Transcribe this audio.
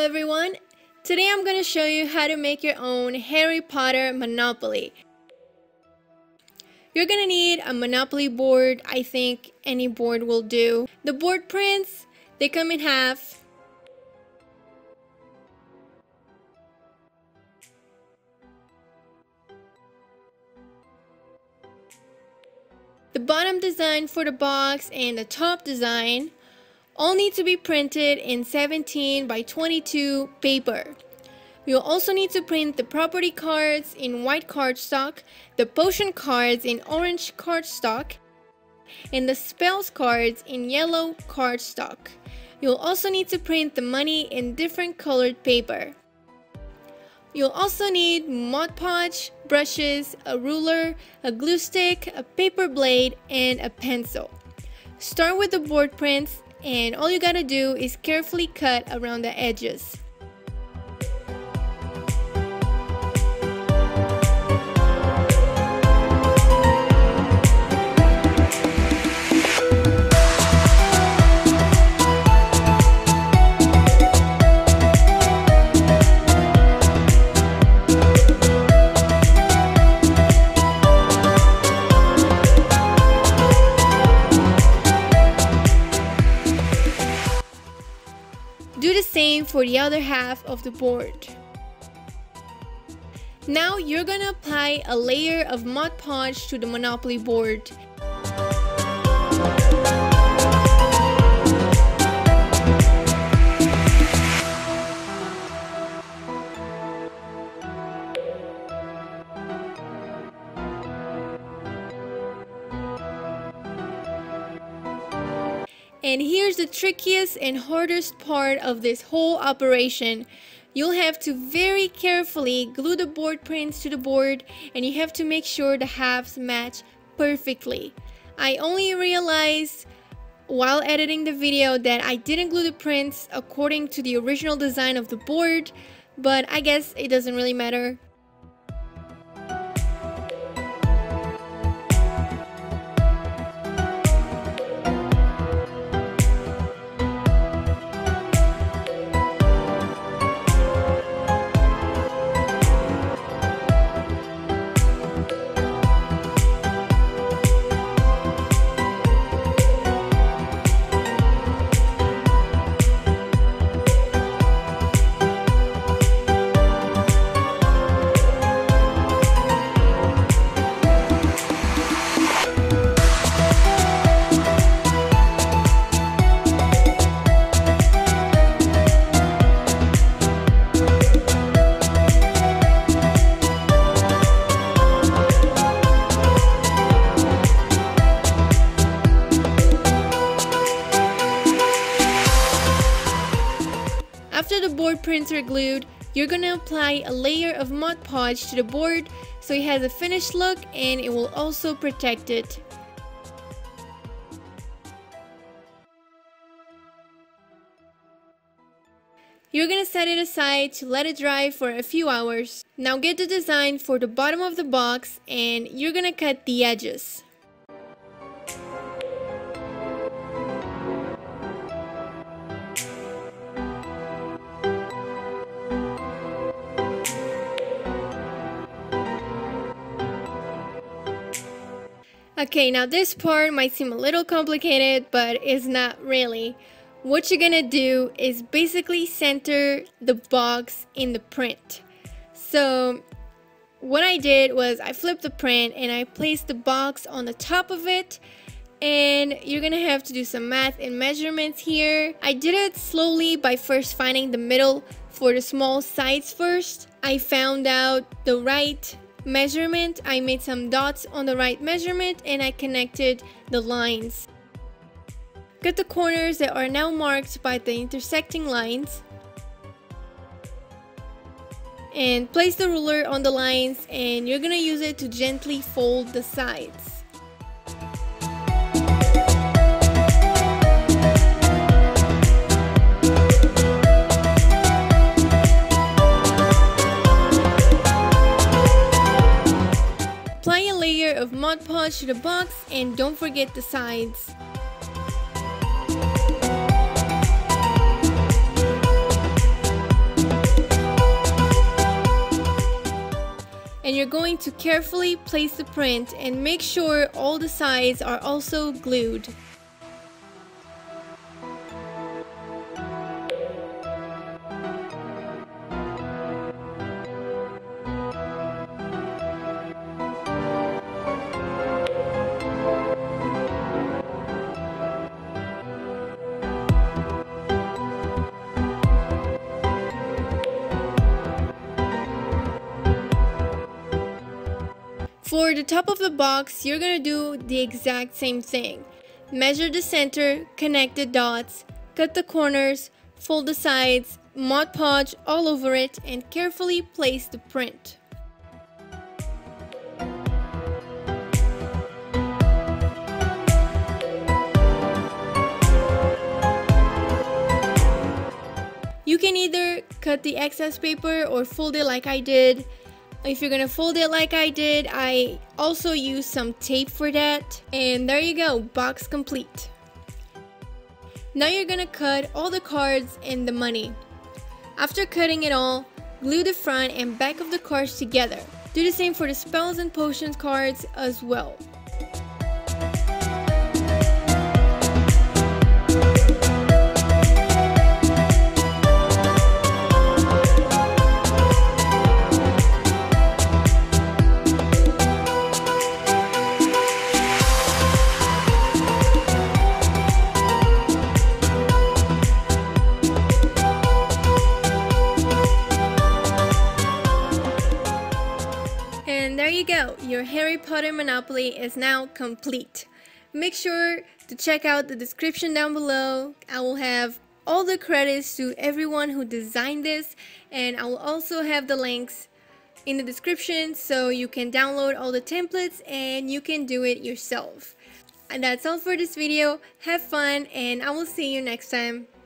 everyone! Today I'm going to show you how to make your own Harry Potter Monopoly. You're going to need a Monopoly board. I think any board will do. The board prints, they come in half. The bottom design for the box and the top design all need to be printed in 17 by 22 paper. You'll also need to print the property cards in white cardstock, the potion cards in orange cardstock, and the spells cards in yellow cardstock. You'll also need to print the money in different colored paper. You'll also need Mod Podge, brushes, a ruler, a glue stick, a paper blade, and a pencil. Start with the board prints, and all you gotta do is carefully cut around the edges. Do the same for the other half of the board. Now you're gonna apply a layer of Mod Podge to the Monopoly board. And here's the trickiest and hardest part of this whole operation. You'll have to very carefully glue the board prints to the board, and you have to make sure the halves match perfectly. I only realized while editing the video that I didn't glue the prints according to the original design of the board, but I guess it doesn't really matter. After the board prints are glued, you're going to apply a layer of Mod Podge to the board so it has a finished look, and it will also protect it. You're going to set it aside to let it dry for a few hours. Now get the design for the bottom of the box, and you're going to cut the edges. Okay, now this part might seem a little complicated, but it's not really. What you're gonna do is basically center the box in the print. So what I did was I flipped the print and I placed the box on the top of it, and you're gonna have to do some math and measurements here. I did it slowly by first finding the middle for the small sides first. I found out the right measurement. I made some dots on the right measurement, and I connected the lines. Cut the corners that are now marked by the intersecting lines, and place the ruler on the lines, and you're gonna use it to gently fold the sides. Of Mod Podge to the box, and don't forget the sides. going to carefully place the print and make sure all the sides are also glued. For the top of the box, you're gonna do the exact same thing. Measure the center, connect the dots, cut the corners, fold the sides, Mod Podge all over it, and carefully place the print. You can either cut the excess paper or fold it like I did. If you're gonna fold it like I did, I also use some tape for that. And there you go, box complete. Now you're gonna cut all the cards and the money. After cutting it all, glue the front and back of the cards together. Do the same for the spells and potions cards as well. And there you go, your Harry Potter Monopoly is now complete. Make sure to check out the description down below. I will have all the credits to everyone who designed this, and I will also have the links in the description so you can download all the templates and you can do it yourself. And that's all for this video. Have fun, and I will see you next time.